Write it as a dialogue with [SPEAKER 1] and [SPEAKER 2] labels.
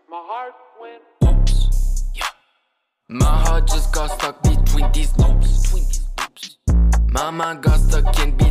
[SPEAKER 1] My heart went
[SPEAKER 2] Oops, yeah. My heart just got stuck between these loops. My mind got stuck in between